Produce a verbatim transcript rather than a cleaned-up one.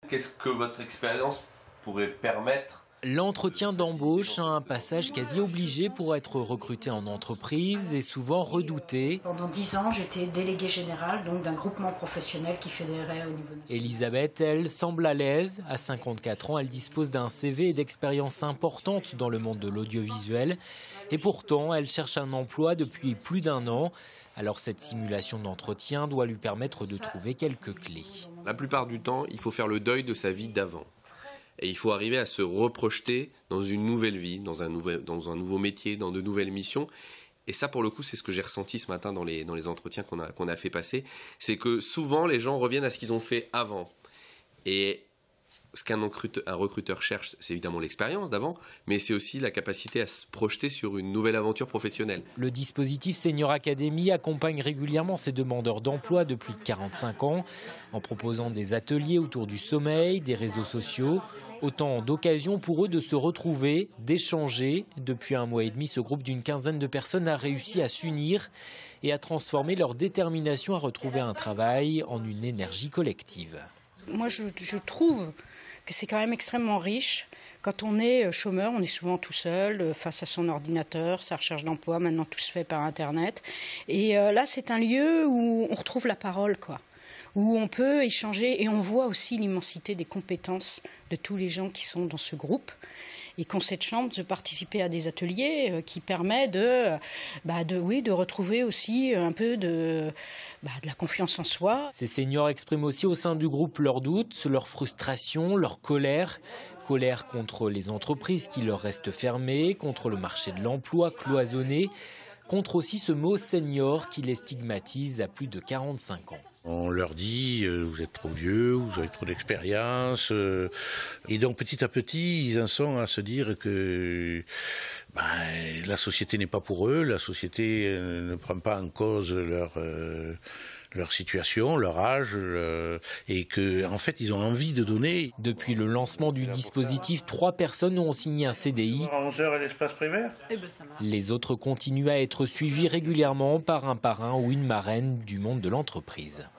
Qu'est-ce que votre expérience pourrait permettre? L'entretien d'embauche, un passage quasi obligé pour être recruté en entreprise et souvent redouté. Pendant dix ans, j'étais déléguée générale donc d'un groupement professionnel qui fédérait au niveau national. Elisabeth, elle, semble à l'aise. À cinquante-quatre ans, elle dispose d'un C V et d'expériences importantes dans le monde de l'audiovisuel. Et pourtant, elle cherche un emploi depuis plus d'un an. Alors cette simulation d'entretien doit lui permettre de trouver quelques clés. La plupart du temps, il faut faire le deuil de sa vie d'avant. Et il faut arriver à se reprojeter dans une nouvelle vie, dans un, nouvel, dans un nouveau métier, dans de nouvelles missions. Et ça, pour le coup, c'est ce que j'ai ressenti ce matin dans les, dans les entretiens qu'on a, qu'on a fait passer. C'est que souvent, les gens reviennent à ce qu'ils ont fait avant. Et ce qu'un recruteur, un recruteur cherche, c'est évidemment l'expérience d'avant, mais c'est aussi la capacité à se projeter sur une nouvelle aventure professionnelle. Le dispositif Senior Academy accompagne régulièrement ces demandeurs d'emploi de plus de quarante-cinq ans, en proposant des ateliers autour du sommeil, des réseaux sociaux, autant d'occasions pour eux de se retrouver, d'échanger. Depuis un mois et demi, ce groupe d'une quinzaine de personnes a réussi à s'unir et à transformer leur détermination à retrouver un travail en une énergie collective. Moi, je, je trouve que c'est quand même extrêmement riche. Quand on est chômeur, on est souvent tout seul, face à son ordinateur, sa recherche d'emploi, maintenant tout se fait par Internet. Et euh, là, c'est un lieu où on retrouve la parole, quoi. Où on peut échanger et on voit aussi l'immensité des compétences de tous les gens qui sont dans ce groupe. Et qu'ont cette chance de participer à des ateliers qui permettent de, bah de, oui, de retrouver aussi un peu de, bah de la confiance en soi. Ces seniors expriment aussi au sein du groupe leurs doutes, leurs frustrations, leur colère. Colère contre les entreprises qui leur restent fermées, contre le marché de l'emploi cloisonné, contre aussi ce mot senior qui les stigmatise à plus de quarante-cinq ans. On leur dit euh, vous êtes trop vieux, vous avez trop d'expérience, euh, et donc petit à petit ils en sont à se dire que ben, la société n'est pas pour eux, la société euh, ne prend pas en cause leur euh, leur situation, leur âge, euh, et que en fait ils ont envie de donner. Depuis le lancement du dispositif, trois personnes ont signé un C D I. onze heures à l'espace primaire. Les autres continuent à être suivis régulièrement par un parrain ou une marraine du monde de l'entreprise.